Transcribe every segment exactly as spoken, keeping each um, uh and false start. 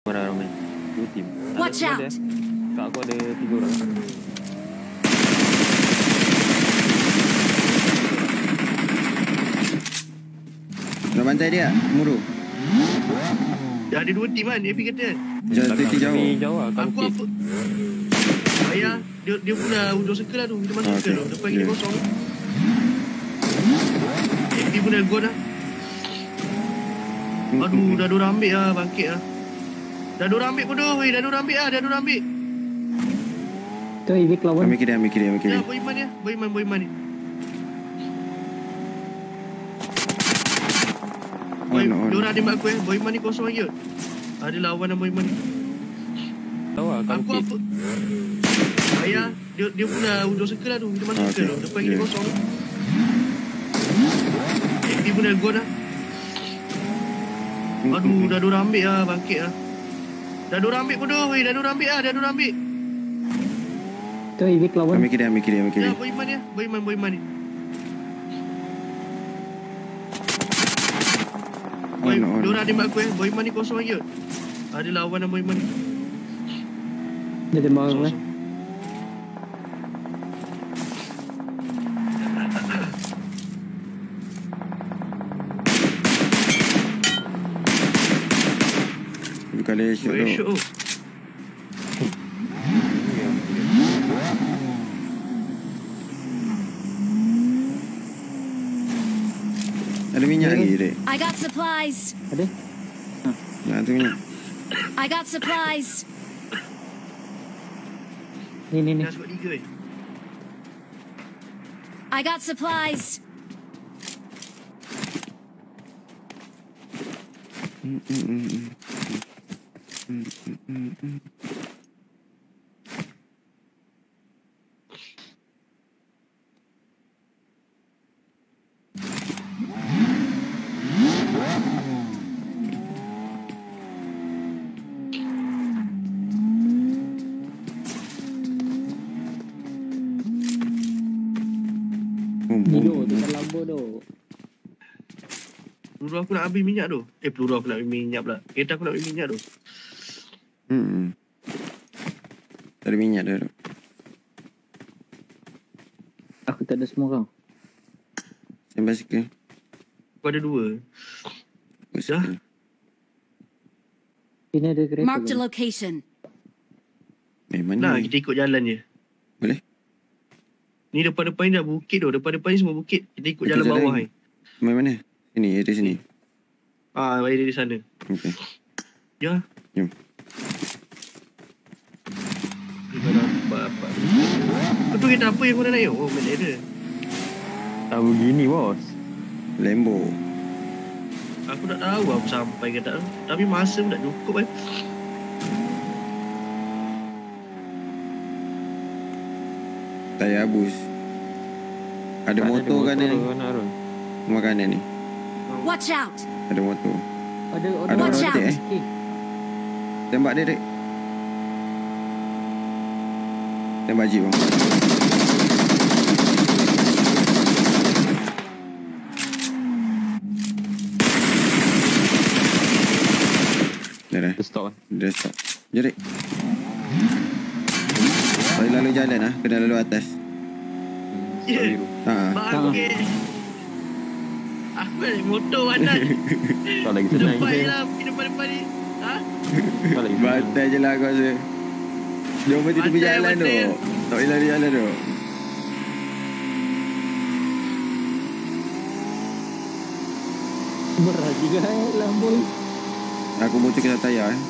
Mana ramai? Dua tim. Watch out. Kat aku ada tiga orang. Nak bantai dia, Muru. Dah ada dua tim kan, A P kata. Jauh, tu jauh. Jauh lah. Aku apa? Ayah, dia dia pula ujung circle lah tu. Kita masuk circle tu. Depan kita kosong. A P pun dah gone lah. Aduh, dah dua ambil lah, bangkit lah. Dah dua ambil pun dah, weh. Dah dua ambil lah, dah dua ambil. Tu Ivik lawan. Ambil kiri, ambil kiri, ambil kiri. Ya, beriman dia. Beriman, beriman ni. Boy, On, on. diorang ada mak aku eh. Beriman ni kosong lagi kot. Ada lawan dan beriman ni. Tahu lah. Aku apa? Ayah, dia dia pula ujung circle lah tu. Kita masuk circle tu. Depan kita kosong. A P pun dah gone lah. Aduh, dah dua ambil lah, bangkit lah. Dah dua ambil pun dah, weh. Dah dua ambil lah, dah dua ambil. Tu Ivik lawan. Ambil kiri, ambil kiri, ambil kiri. Ya, beriman dia. Beriman, beriman ni. Boy, On, on. diorang ada mak aku eh. Beriman ni kosong lagi kot. Ada lawan dan beriman ni. Dia ada marah eh. Bukan dia shoot Boy, tu. shoot tu. Ada minyak lagi, Dek. I got supplies. Ada? Nak tu minyak. I got supplies. Ni ni ni. Dah sebut tiga eh. I got supplies. Hmm, hmm, hmm, hmm. Hmm, hmm, hmm, hmm. Boom, boom. Tidur dekat lampu tu. Peluru aku nak habis minyak tu. Eh, peluru aku nak habis minyak pula. Kereta aku nak habis minyak tu. Hmm. Tak ada minyak dah. Dok. Aku tak ada semua kau. Yang basikal. Aku ada dua. Basikal. Sini ada kereta. Marked a kan? location. Eh, mana? Nah, kita ikut jalan je. Boleh? Ni depan-depan ni dah bukit tu. Depan-depan ni semua bukit. Kita ikut Kita jalan jalan bawah ni. ni. Main mana? Sini, ada sini. Ah, bayar di sana. Okey. Ya. Jom. Kita nampak apa. Kau tu kereta apa yang kau nak naik? Oh, main ada. Tak begini, bos. Lambo. Aku tak tahu aku sampai ke tak. Tapi masa pun tak cukup kan. Tayar habis. Ada motor kan ni? Rumah kanan ni. Watch out. Ada motor. Ada Ada orang Watch orang out. eh. Eh, Tembak dia, Dek. Tembak jeep bang. Dah dah. Dia stop kan? Dia dah stop. Jom, Dek. Tak boleh lalu jalan lah. Kena lalu atas. Ya. Ha. Bangkit. Aku naik motor mana? Tak lagi senang Depan je kita. lah. Pergi depan-depan ni. Ha? Tak lagi senang. Bantai je lah aku rasa. Jom pergi tepi Bantai, jalan tu. bantai. Tak boleh lalu jalan tu. berat juga eh lampu. Aku bocor kena tayar eh.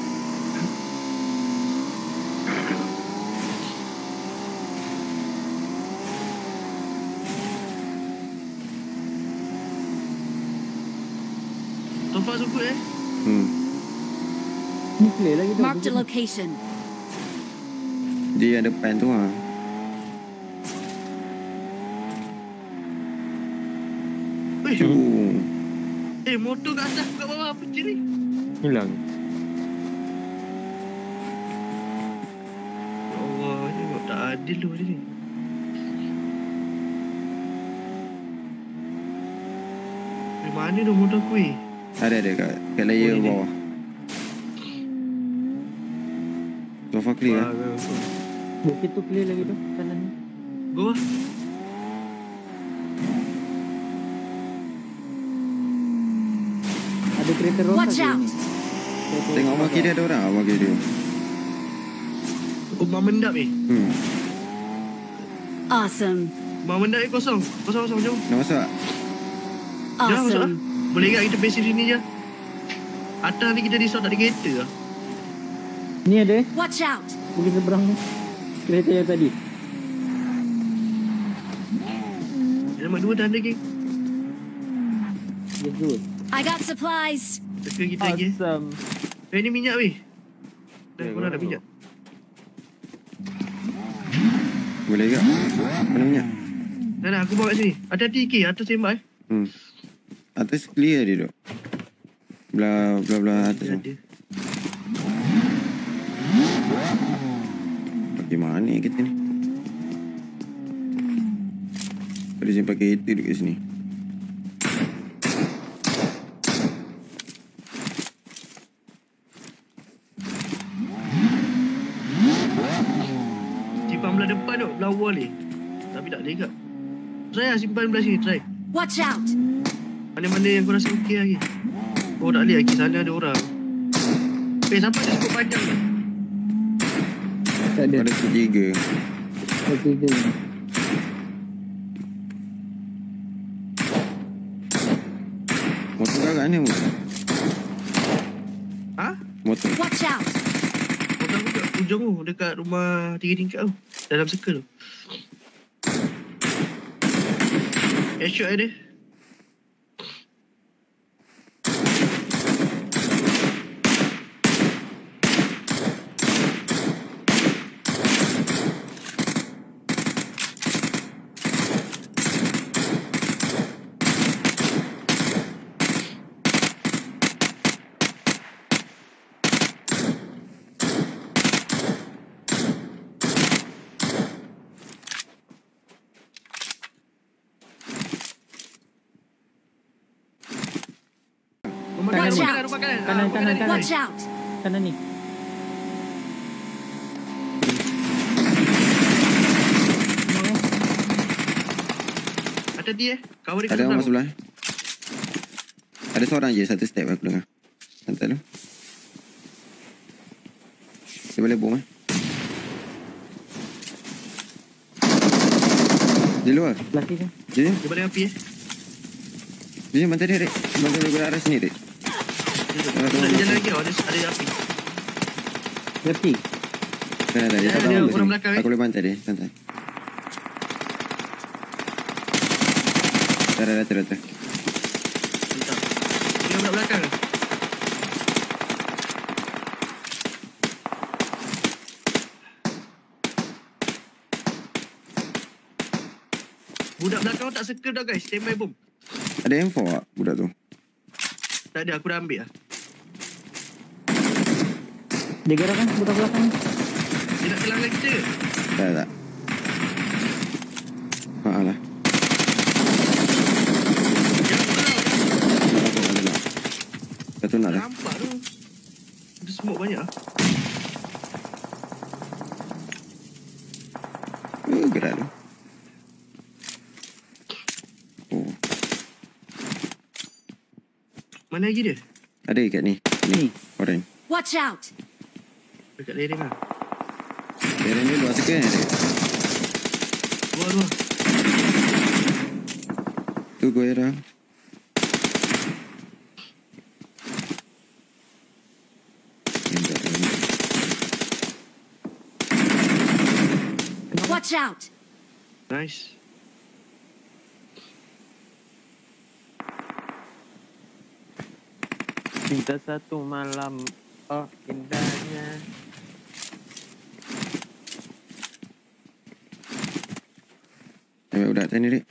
Tofa sukut eh. Hmm. Ni clear lagi tu. Marked a location. Dia yang depan tu ha. Weh, Uh. eh motor kat atas kat bawah apa je ni? Hilang. Ya Allah, ni buat tak adil tu dia ni. Dari mana tu motor aku ni? Ada ada kat kat layer Oh, ini. bawah. Sofa clear. Ah, betul. Bukit tu clear lagi tu. Kanan ni. Go lah. Ada kereta rosak Watch ke out. ni? Tengok awak kiri ada orang. Awak kiri. Rumah mendap ni. Hmm. Awesome. Rumah mendap ni kosong. Kosong kosong jom. Nak masuk tak? Jangan masuk lah. Awesome. Boleh tak kita base sini je. Atas ni kita resort tak ada kereta lah. Ni ada eh. Watch out. Bukit seberang ni. Kereta yang tadi. Nama dua tanda geng. Yes, good. I got supplies. Teka kita lagi. Awesome. Eh ni minyak weh. Dah Ya, korang dah baru. minyak. Boleh ke? Mana minyak? Dah dah aku bawa kat sini. Hati-hati K. Atas tembak eh. Hmm. Atas clear dia duk. Belah belah belah atas tu. Ada. Pakai mana kita ni? Boleh simpan kereta duduk kat sini. Simpan belah depan tu. Belah wall ni. Tapi tak boleh kat. Try lah simpan belah sini. Try. Watch out. Mana-mana yang kau rasa okey lagi. Oh tak boleh lagi. Sana ada orang. Eh sampai ada skop panjang ni. Tak ada. Ada tiga. Ada tiga. Motor kat mana motor? Ha? Motor. Watch out. Motor aku kat ujung tu. Dekat rumah tiga tingkat tu. Dalam circle tu. Headshot ada. Rumah kanan, Watch rumah out. kanan, rumah kanan. Kanan, Ah, rumah kanan, ni. kanan. Watch out. Kanan ni. Hati-hati eh. Cover dia kat Ada orang sebelah. masuk sebelah. Ada seorang je satu step aku dengar. Santai lu. Dia boleh bom eh. Di luar. Laki kan? Dia Dia balik api eh. dia bantai dia, Dek. Bantai dia ke arah sini, Dek. Dia tak ada jalan lagi tau. Ada, ada api. Laki. Dah, dah, dah. Dia Ya, tak dia tahu orang kat sini. belakang, eh. Aku boleh bantai dia. Santai. Dah, dah, dah, dah, dah. Mantap. Dia belah belakang. Budak belakang tak circle dah guys. Standby bom. Ada M four tak budak tu? Tak ada. Aku dah ambil lah. Dia gerak kan? Budak belakang. Dia nak kelangkan kita ke? Tak, tak. Maaf lah. Jangan kau. Aku tak ada nak. Satu nak dah. Nampak tu. Ada smoke banyak lah. Eh, gerak tu. Oh, Mana lagi dia? ada kat ni. Ni. Orange. Watch out. Dekat lereng lah. Dia ni luar sekali ni, Dek. Luar luar. Tu gue dah. Watch out. Nice. Cinta satu malam. Oh, indahnya. Ambil budak tadi, Dek.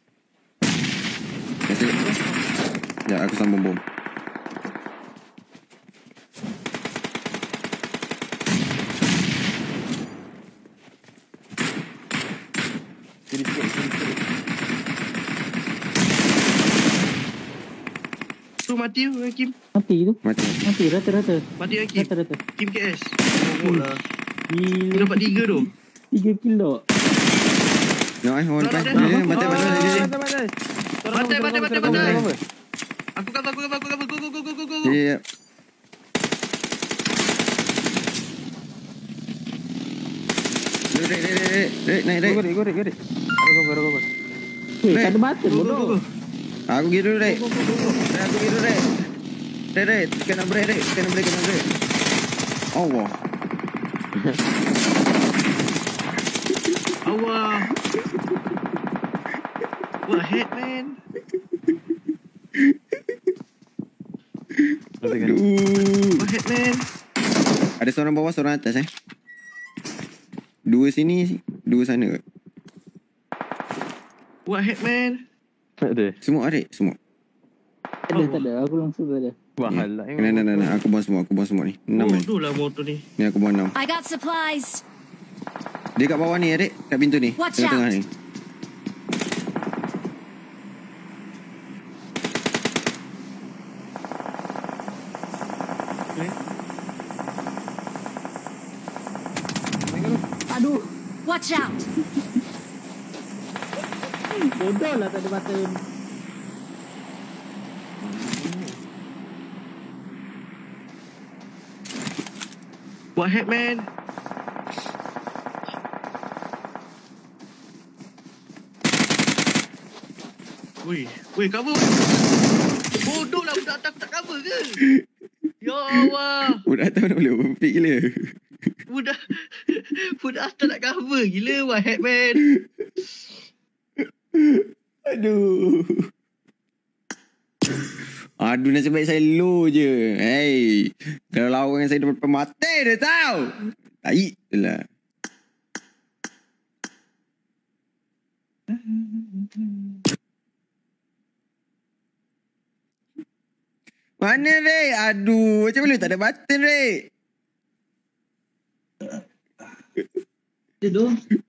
Masih. Sekejap, aku sambung bom. Kiri sikit, kiri sikit. Tu mati tu Kim. Mati tu. Mati, mati. Mati rata-rata. Mati kan Kim. Rata-rata. Kim K S. Oh, lah. Dia Gila. dapat tiga tu. Tiga kilo. No, eh, orang depan. Dia- Dia, dia, batai, batai, dia, dia. Batai, batai, batai, batai. Aku cover, aku cover, aku cover. Go, go, go, go, go, go. Ya, ya. Dek, dek, dek, dek, dek, naik, dek. Gorek, gorek, gorek. Ada cover, ada cover. Weh, Dek. tak ada button Go, go, go, bodoh. go. Aku gitu, dek. Dek, aku gitu, dek. Dek, dek, kena break, dek. Kena break, kena break. Allah. Allah. What head, man? Rasakan. Aduh. What head, man? Ada seorang bawah, seorang atas, eh. Dua sini, dua sana. What head, man? Tak ada. Semua ada, semua. Tak ada, tak ada. Aku langsung tak ada. Bahal lah. Nah, nah, nah, nah. Aku buang semua, aku buang semua ni. Enam Oh, ni. tu lah motor ni. Ni aku buang enam. I got supplies. Dia kat bawah ni, adik. Kat pintu ni. Watch Tengah-tengah out. ni. Aduh. Watch out. Bodoh lah tak ada button. What head, man? Weh, weh, cover. Bodoh lah budak atas tak cover ke? Ya Allah. Budak tahu nak boleh overpick gila. Budak budak atas nak cover gila. What head, man? Aduh. Aduh, nasib baik saya low je. Hey. Kalau lawan dengan saya depan mata dia tahu. Tai lah. Mana Ray? Aduh, macam mana tak ada button Ray? Itu tu.